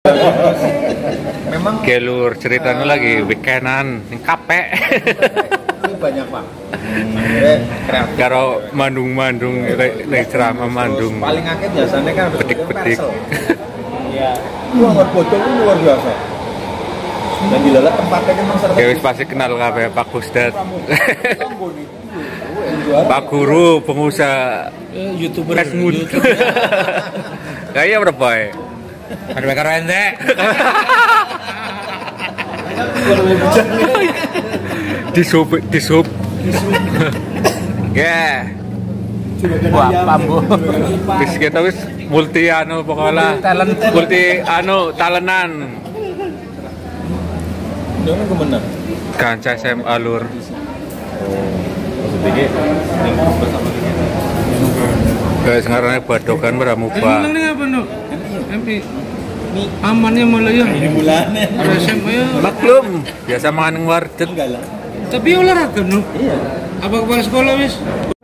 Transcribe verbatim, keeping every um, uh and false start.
Memang Gelur ceritanya uh, lagi weekendan ning kapek. Ini banyak Pak. Akhirnya kreatif. Karo mandung-mandung nek ceramah mandung. Paling akeh biasanya kan pedik-pedik. Iya. Wah, luar bocor itu luar biasa. Dan dilalat tempatnya kan memang seru. Ya wis pasti kenal kabeh Pak Gusdat. Pak Guru pengusaha YouTuber Esmund. Kayak berapa ya? Ada karo ente. Di sub, di sub. Ya. Wah, pambo. Wis kita wis multi anu pokoknya talent multi anu talenan. Jangan kemenang. Kanca S M A lur. Maksudnya yang bersama kita. Guys, ngarane badokan pramuka. Emang ini apa, Nuk? M P. Amannya malah ya. Ini bulannya. Ada S M A ya. Maklum, biasa mangan warteg. Enggak lah. Tapi olahraga, Nuk. Iya. Apa kepala sekolah, wis?